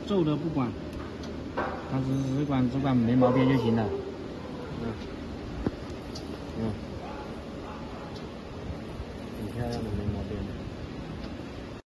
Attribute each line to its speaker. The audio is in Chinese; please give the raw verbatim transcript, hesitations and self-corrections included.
Speaker 1: 皱的不管，它只只管只管没毛边就行了。嗯，嗯，挺漂亮的，没毛边的。